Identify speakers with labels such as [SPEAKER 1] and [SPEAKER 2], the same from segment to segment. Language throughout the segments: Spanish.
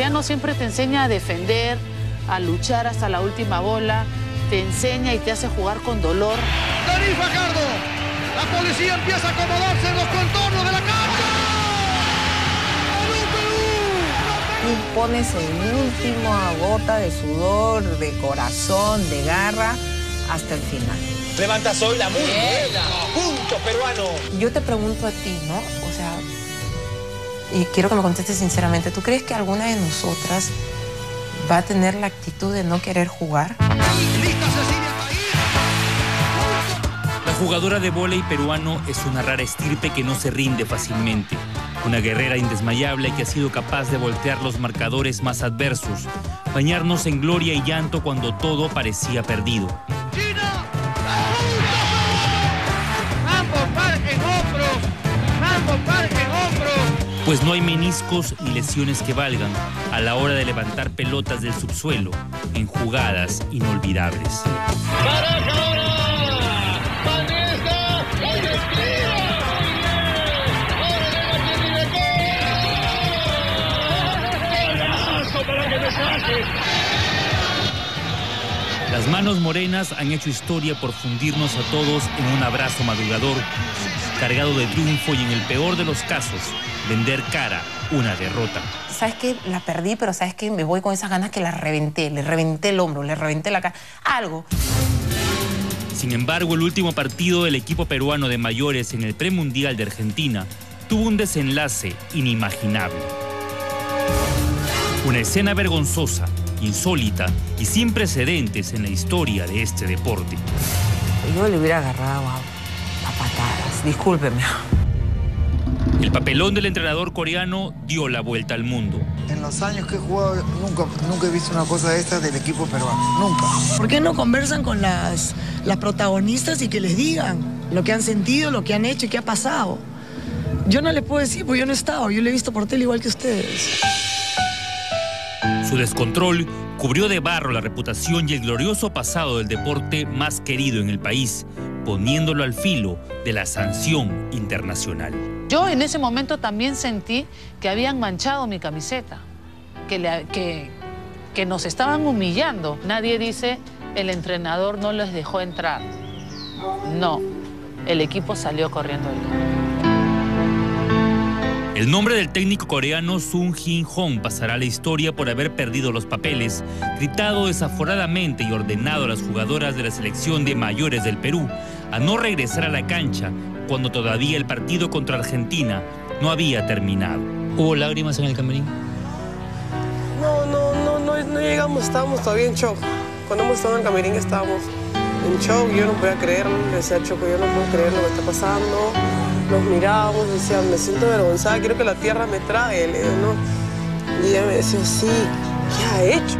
[SPEAKER 1] coreano siempre te enseña a defender, a luchar hasta la última bola, te enseña y te hace jugar con dolor.
[SPEAKER 2] Denis Fajardo, la policía empieza a acomodarse en los contornos de la cancha.
[SPEAKER 3] Tú pones el último gota de sudor, de corazón, de garra, hasta el final.
[SPEAKER 4] Levantas hoy la muy buena. Punto peruano.
[SPEAKER 3] Yo te pregunto a ti, ¿no? O sea, y quiero que me contestes sinceramente, ¿tú crees que alguna de nosotras va a tener la actitud de no querer jugar?
[SPEAKER 5] La jugadora de vóley peruano es una rara estirpe que no se rinde fácilmente. Una guerrera indesmayable que ha sido capaz de voltear los marcadores más adversos, bañarnos en gloria y llanto cuando todo parecía perdido. Pues no hay meniscos ni lesiones que valgan a la hora de levantar pelotas del subsuelo en jugadas inolvidables. Las manos morenas han hecho historia por fundirnos a todos en un abrazo madrugador, cargado de triunfo y en el peor de los casos, vender cara una derrota.
[SPEAKER 3] ¿Sabes qué? La perdí, pero ¿sabes qué? Me voy con esas ganas que la reventé. Le reventé el hombro, le reventé la cara. Algo.
[SPEAKER 5] Sin embargo, el último partido del equipo peruano de mayores en el premundial de Argentina tuvo un desenlace inimaginable. Una escena vergonzosa, insólita y sin precedentes en la historia de este deporte.
[SPEAKER 3] Yo le hubiera agarrado a patadas, discúlpeme.
[SPEAKER 5] El papelón del entrenador coreano dio la vuelta al mundo.
[SPEAKER 6] En los años que he jugado, nunca he visto una cosa de estas del equipo peruano, nunca.
[SPEAKER 7] ¿Por qué no conversan con las protagonistas y que les digan lo que han sentido, lo que han hecho y qué ha pasado? Yo no les puedo decir, porque yo no he estado, yo lo he visto por tele igual que ustedes.
[SPEAKER 5] Su descontrol cubrió de barro la reputación y el glorioso pasado del deporte más querido en el país, poniéndolo al filo de la sanción internacional.
[SPEAKER 1] Yo en ese momento también sentí que habían manchado mi camiseta, que nos estaban humillando. Nadie dice, el entrenador no les dejó entrar. No, el equipo salió corriendo del campo.
[SPEAKER 5] El nombre del técnico coreano Sun Jin-hong pasará a la historia por haber perdido los papeles, gritado desaforadamente y ordenado a las jugadoras de la selección de mayores del Perú a no regresar a la cancha cuando todavía el partido contra Argentina no había terminado. ¿Hubo lágrimas en el camerín?
[SPEAKER 8] No llegamos, estábamos todavía en shock. Cuando hemos estado en el camerín estábamos en shock, yo no podía creerlo, le decía a Choco, yo no puedo creer lo que está pasando. Nos mirábamos, decía, me siento avergonzada, quiero que la tierra me trague, le digo, ¿no? Y ella me decía, sí, ¿qué ha hecho?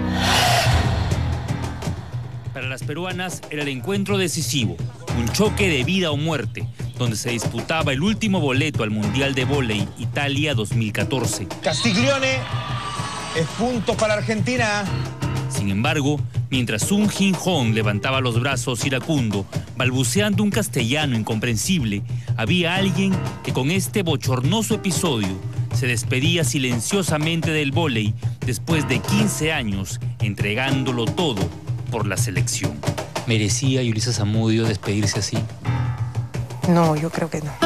[SPEAKER 5] Para las peruanas era el encuentro decisivo, un choque de vida o muerte, donde se disputaba el último boleto al Mundial de Vóley Italia 2014.
[SPEAKER 4] Castiglione es punto para Argentina.
[SPEAKER 5] Sin embargo, mientras Sun Jin-hong levantaba los brazos iracundo, balbuceando un castellano incomprensible, había alguien que con este bochornoso episodio se despedía silenciosamente del vóley después de 15 años entregándolo todo por la selección. ¿Merecía Yulisa Zamudio despedirse así?
[SPEAKER 3] No, yo creo que no.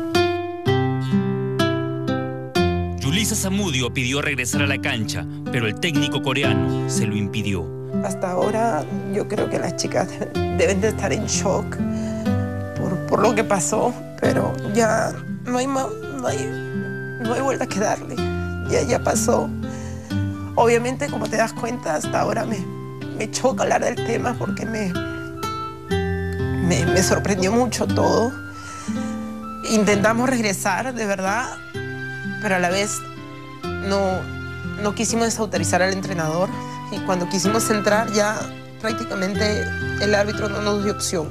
[SPEAKER 5] Yulisa Zamudio pidió regresar a la cancha, pero el técnico coreano se lo impidió.
[SPEAKER 3] Hasta ahora yo creo que las chicas deben de estar en shock por lo que pasó, pero ya no hay vuelta que darle. Ya pasó. Obviamente, como te das cuenta, hasta ahora me choca hablar del tema porque me sorprendió mucho todo. Intentamos regresar, de verdad, pero a la vez no quisimos desautorizar al entrenador. Y cuando quisimos entrar ya prácticamente el árbitro no nos dio opción.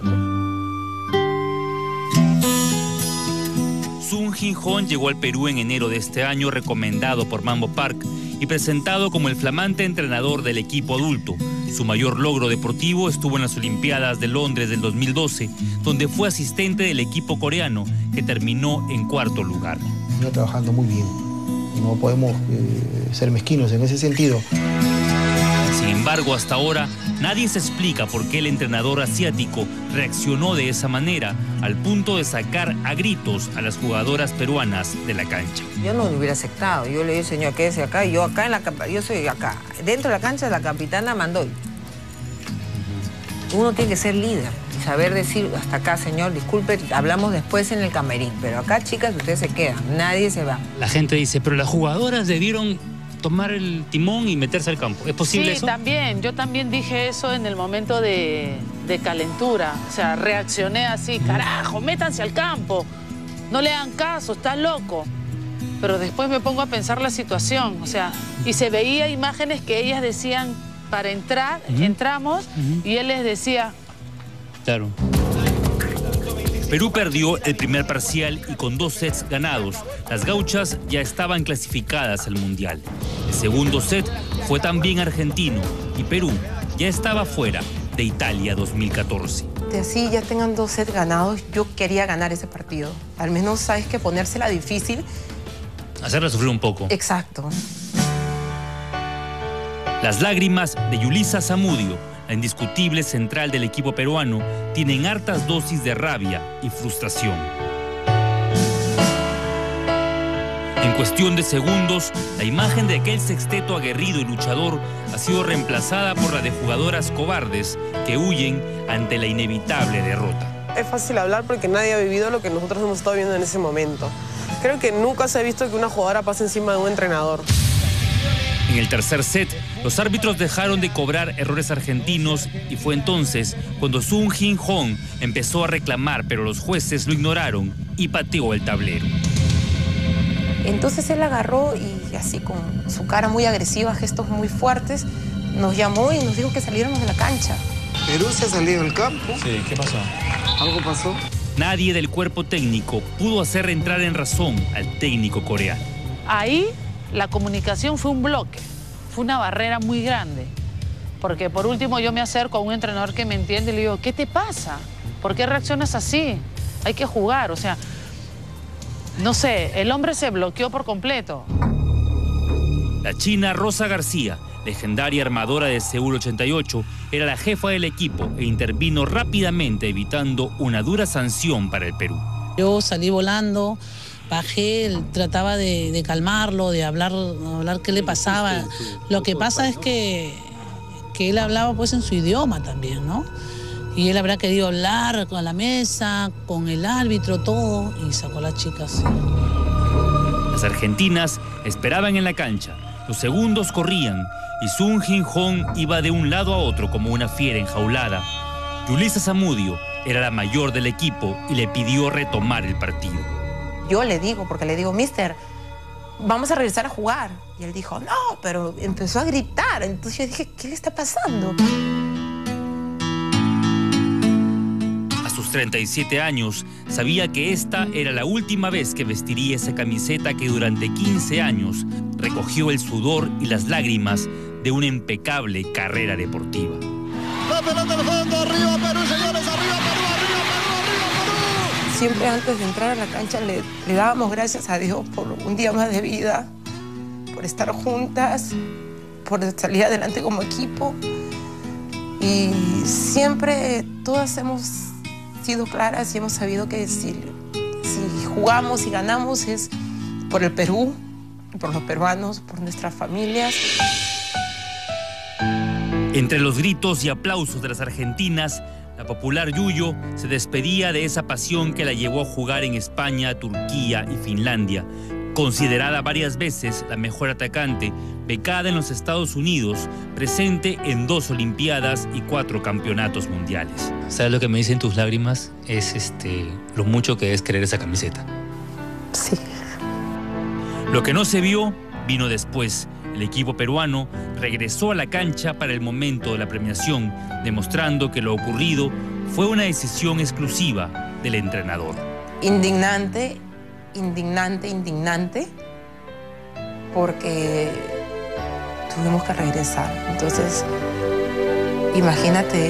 [SPEAKER 5] Sun Jin-hong llegó al Perú en enero de este año recomendado por Mambo Park y presentado como el flamante entrenador del equipo adulto. Su mayor logro deportivo estuvo en las Olimpiadas de Londres del 2012, donde fue asistente del equipo coreano que terminó en cuarto lugar.
[SPEAKER 9] Venía trabajando muy bien no podemos ser mezquinos en ese sentido.
[SPEAKER 5] Sin embargo, hasta ahora, nadie se explica por qué el entrenador asiático reaccionó de esa manera, al punto de sacar a gritos a las jugadoras peruanas de la cancha.
[SPEAKER 10] Yo no lo hubiera aceptado. Yo le dije, señor, quédese acá. Y yo acá yo soy acá. Dentro de la cancha, la capitana mandó. Uno tiene que ser líder y saber decir, hasta acá, señor, disculpe, hablamos después en el camerín. Pero acá, chicas, ustedes se quedan. Nadie se va.
[SPEAKER 5] La gente dice, pero las jugadoras debieron tomar el timón y meterse al campo. ¿Es posible eso?
[SPEAKER 1] Sí, también. Yo también dije eso en el momento de calentura. O sea, reaccioné así, carajo, métanse al campo. No le hagan caso, está loco. Pero después me pongo a pensar la situación. O sea, y se veía imágenes que ellas decían para entrar, entramos, y él les decía...
[SPEAKER 5] Claro. Perú perdió el primer parcial y con 2 sets ganados, las gauchas ya estaban clasificadas al Mundial. El segundo set fue también argentino y Perú ya estaba fuera de Italia 2014.
[SPEAKER 3] De así ya tengan 2 sets ganados, yo quería ganar ese partido. Al menos, sabes que ponérsela difícil.
[SPEAKER 5] Hacerla sufrir un poco.
[SPEAKER 3] Exacto.
[SPEAKER 5] Las lágrimas de Yulisa Zamudio, la indiscutible central del equipo peruano, tienen hartas dosis de rabia y frustración. En cuestión de segundos, la imagen de aquel sexteto aguerrido y luchador ha sido reemplazada por la de jugadoras cobardes que huyen ante la inevitable derrota.
[SPEAKER 8] Es fácil hablar porque nadie ha vivido lo que nosotros hemos estado viendo en ese momento. Creo que nunca se ha visto que una jugadora pase encima de un entrenador.
[SPEAKER 5] En el tercer set, los árbitros dejaron de cobrar errores argentinos y fue entonces cuando Sung Jin Hong empezó a reclamar, pero los jueces lo ignoraron y pateó el tablero.
[SPEAKER 3] Entonces él agarró y así con su cara muy agresiva, gestos muy fuertes, nos llamó y nos dijo que saliéramos de la cancha.
[SPEAKER 6] ¿Perú se ha salido del campo?
[SPEAKER 4] Sí, ¿qué pasó?
[SPEAKER 6] ¿Algo pasó?
[SPEAKER 5] Nadie del cuerpo técnico pudo hacer entrar en razón al técnico coreano.
[SPEAKER 1] Ahí la comunicación fue un bloque, fue una barrera muy grande. Porque por último yo me acerco a un entrenador que me entiende y le digo, ¿qué te pasa? ¿Por qué reaccionas así? Hay que jugar, o sea, no sé, el hombre se bloqueó por completo.
[SPEAKER 5] La china Rosa García, legendaria armadora de Seúl 88, era la jefa del equipo e intervino rápidamente evitando una dura sanción para el Perú.
[SPEAKER 11] Yo salí volando, bajé, trataba de calmarlo, de hablar qué le pasaba. Lo que pasa es que él hablaba pues en su idioma también, ¿no? Y él habrá querido hablar con la mesa, con el árbitro, todo, y sacó a las chicas.
[SPEAKER 5] Las argentinas esperaban en la cancha. Los segundos corrían y Sung Jin Hong iba de un lado a otro como una fiera enjaulada. Yulisa Zamudio era la mayor del equipo y le pidió retomar el partido.
[SPEAKER 3] Yo le digo, porque le digo, mister, vamos a regresar a jugar. Y él dijo, no, pero empezó a gritar. Entonces yo dije, ¿qué le está pasando?
[SPEAKER 5] A sus 37 años, sabía que esta era la última vez que vestiría esa camiseta que durante 15 años recogió el sudor y las lágrimas de una impecable carrera deportiva.
[SPEAKER 2] La pelota al fondo, arriba Perú, señores, arriba Perú, arriba Perú, arriba Perú.
[SPEAKER 3] Siempre antes de entrar a la cancha le dábamos gracias a Dios por un día más de vida, por estar juntas, por salir adelante como equipo. Y siempre todas hemos sido claras y hemos sabido que si jugamos y ganamos es por el Perú, por los peruanos, por nuestras familias.
[SPEAKER 5] Entre los gritos y aplausos de las argentinas, la popular Yuyo se despedía de esa pasión que la llevó a jugar en España, Turquía y Finlandia. Considerada varias veces la mejor atacante, becada en los Estados Unidos, presente en 2 Olimpiadas y 4 campeonatos mundiales.
[SPEAKER 12] ¿Sabes lo que me dicen tus lágrimas? Es lo mucho que es querer esa camiseta.
[SPEAKER 3] Sí.
[SPEAKER 5] Lo que no se vio, vino después. El equipo peruano regresó a la cancha para el momento de la premiación, demostrando que lo ocurrido fue una decisión exclusiva del entrenador.
[SPEAKER 3] Indignante, indignante, indignante, porque tuvimos que regresar. Entonces, imagínate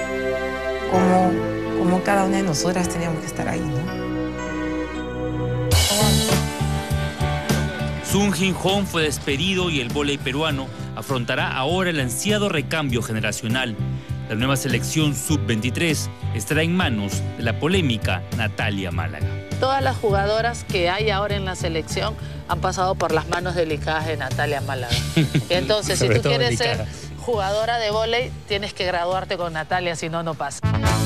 [SPEAKER 3] cómo cada una de nosotras teníamos que estar ahí, ¿no?
[SPEAKER 5] Sun Jin-hong fue despedido y el vóley peruano afrontará ahora el ansiado recambio generacional. La nueva selección sub-23 estará en manos de la polémica Natalia Málaga.
[SPEAKER 1] Todas las jugadoras que hay ahora en la selección han pasado por las manos delicadas de Natalia Málaga. Entonces, si tú quieres ser jugadora de vóley, tienes que graduarte con Natalia, si no, no pasa.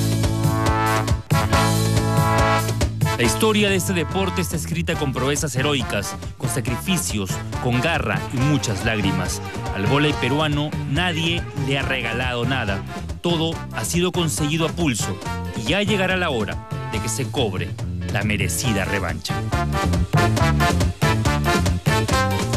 [SPEAKER 5] La historia de este deporte está escrita con proezas heroicas, con sacrificios, con garra y muchas lágrimas. Al vóley peruano nadie le ha regalado nada. Todo ha sido conseguido a pulso y ya llegará la hora de que se cobre la merecida revancha.